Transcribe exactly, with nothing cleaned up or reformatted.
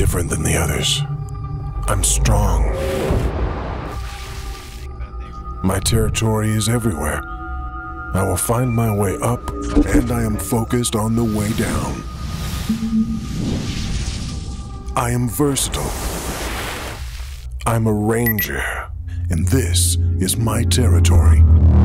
different than the others. I'm strong. My territory is everywhere. I will find my way up, and I am focused on the way down. I am versatile. I'm a ranger, and this is my territory.